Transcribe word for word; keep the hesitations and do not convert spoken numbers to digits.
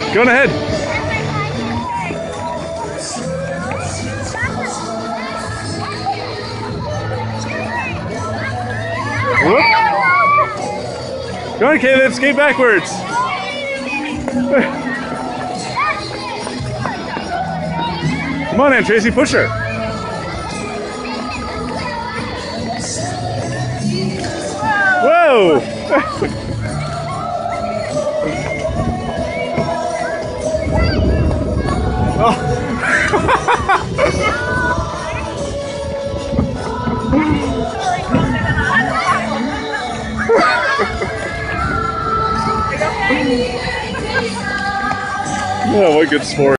Go on ahead. Whoop. Go on, Caleb. Skate backwards. Come on, Aunt Tracy. Push her. Whoa! Oh. Oh, what good sport.